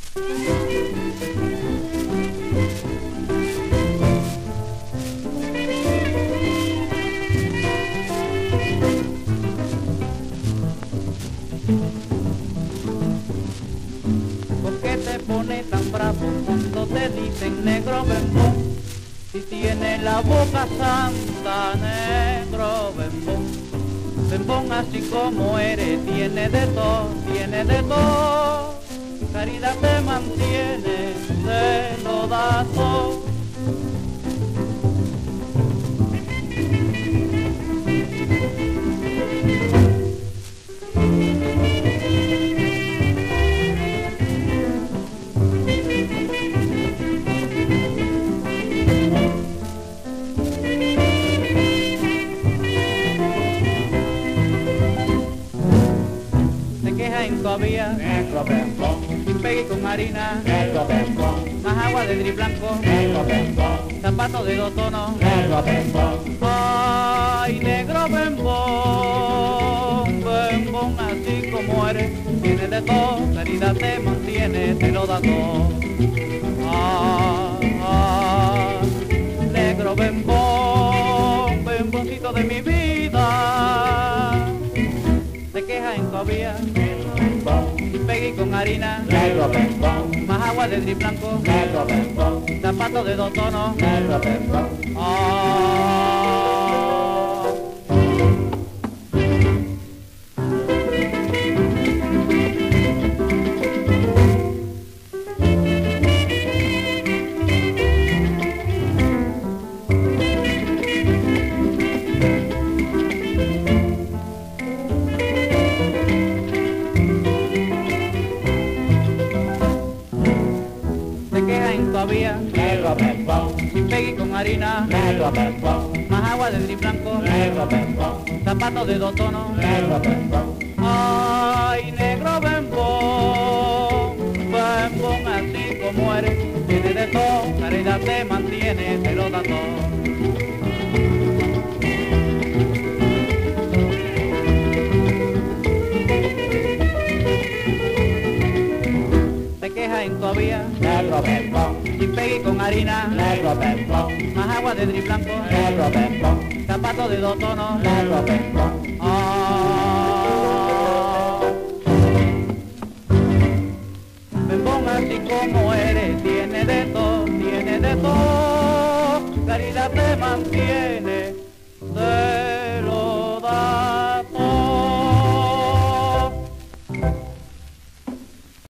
¿Por qué te pones tan bravo cuando te dicen negro bembón? Si tiene la boca santa, negro bembón. Bembón así como eres, tiene de todo, tiene de todo. Caridad te mantiene, te lo da todo. En Covía, negro bembón, sin pegue con harina, negro bembón, más agua de drip blanco, negro bembón, zapatos de 2 tonos, negro bembón, ay, negro bembón, bembón así como eres, tiene de todo, caridad te mantiene, te lo da todo. Negro bembón, bemboncito de mi vida, te quejas en Covía, sin pegue con harina, negro bembón, más agua de drip blanco, negro bembón, zapatos de 2 tonos, negro bembón. Todavía, negro bembón, sin pegue con harina, negro bembón, más agua de drip blanco, negro bembón, zapatos de 2 tonos, negro bembón, ay, negro bembón, bembón así como eres, tiene de todo, caridad te mantiene, te lo da todo. En Covía, negro bembón, sin pegue con harina, negro bembón, más agua de drip blanco, negro bembón, zapatos de 2 tonos, negro bembón.